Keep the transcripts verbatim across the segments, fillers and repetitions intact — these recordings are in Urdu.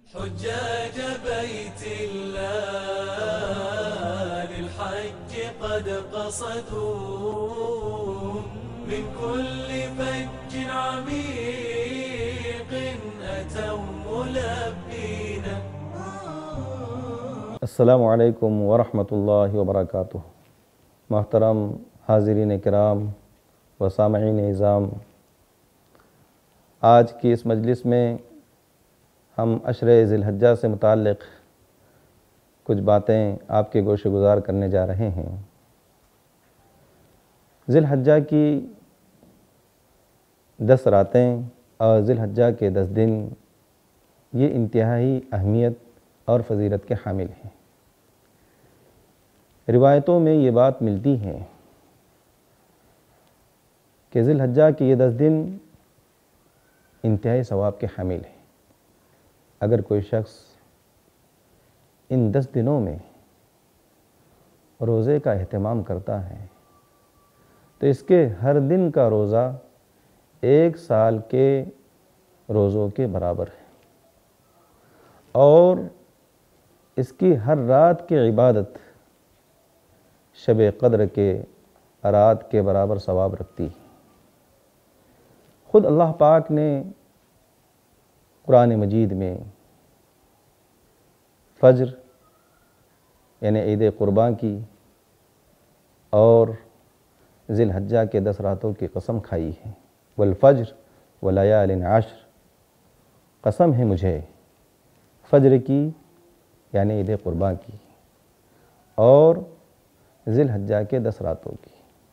حجاج بيت الله للحج قد قصدوا من كل فج عميق أتوا ملبين. السلام علیکم ورحمۃ اللہ وبرکاتہ. محترم حاضرین کرام و سامعین اعظام، آج کی اس مجلس میں ہم عشرۂ ذی الحجہ سے متعلق کچھ باتیں آپ کے گوش گزار کرنے جا رہے ہیں. ذی الحجہ کی دس راتیں اور ذی الحجہ کے دس دن یہ انتہائی اہمیت اور فضیلت کے حامل ہیں. روایتوں میں یہ بات ملتی ہے کہ ذی الحجہ کے یہ دس دن انتہائی ثواب کے حامل ہیں. اگر کوئی شخص ان دس دنوں میں روزے کا اہتمام کرتا ہے تو اس کے ہر دن کا روزہ ایک سال کے روزوں کے برابر ہے، اور اس کی ہر رات کی عبادت شب قدر کے رات کے برابر ثواب رکھتی ہے. خود اللہ پاک نے قرآن مجید میں فجر یعنی عید قربان کی اور ذی الحجہ کے دس راتوں کی قسم کھائی ہے. والفجر ولیال عشر، قسم ہے مجھے فجر کی یعنی عید قربان کی اور ذی الحجہ کے دس راتوں کی.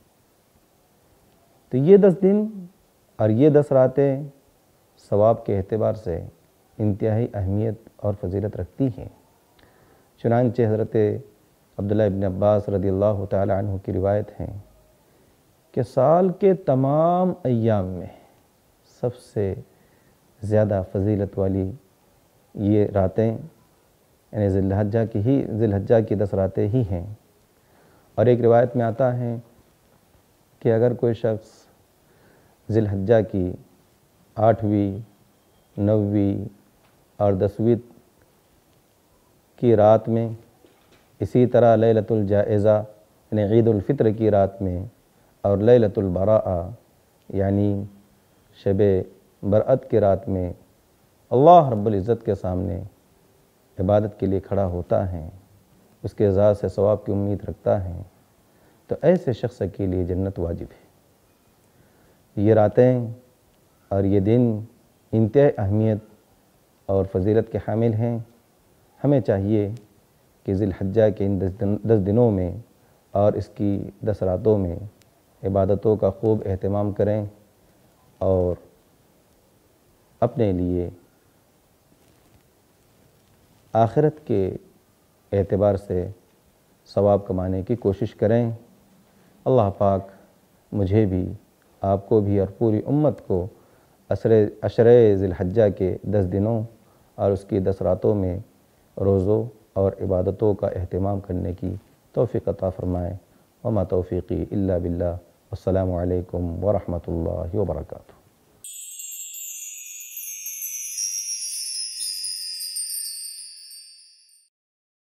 تو یہ دس دن اور یہ دس راتیں ثواب کے اعتبار سے انتہائی اہمیت اور فضیلت رکھتی ہیں. چنانچہ حضرت عبداللہ ابن عباس رضی اللہ تعالی عنہ کی روایت ہے کہ سال کے تمام ایام میں سب سے زیادہ فضیلت والی یہ راتیں یعنی ذی الحجہ کی ہی ذی الحجہ کی دس راتیں ہی ہیں. اور ایک روایت میں آتا ہے کہ اگر کوئی شخص ذی الحجہ کی آٹھویں، نویں اور دسویں کی رات میں، اسی طرح لیلۃ الجائزہ یعنی عید الفطر کی رات میں اور لیلۃ البراءہ یعنی شب برأت کی رات میں اللہ رب العزت کے سامنے عبادت کے لیے کھڑا ہوتا ہے، اس کے ذات سے ثواب کی امید رکھتا ہے، تو ایسے شخص کے لیے جنت واجب ہے. یہ راتیں اور یہ دن انتہائی اہمیت اور فضیلت کے حامل ہیں. ہمیں چاہیے کہ ذی الحجہ کے ان دس دنوں میں اور اس کی دس راتوں میں عبادتوں کا خوب اہتمام کریں اور اپنے لیے آخرت کے اعتبار سے ثواب کمانے کی کوشش کریں. اللہ پاک مجھے بھی، آپ کو بھی اور پوری امت کو عشرۂ ذی الحجہ کے دس دنوں اور اس کی دس راتوں میں روزوں اور عبادتوں کا اہتمام کرنے کی توفیق عطا فرمائے. وما توفیقی الا باللہ. السلام علیکم ورحمۃ اللہ وبرکاتہ.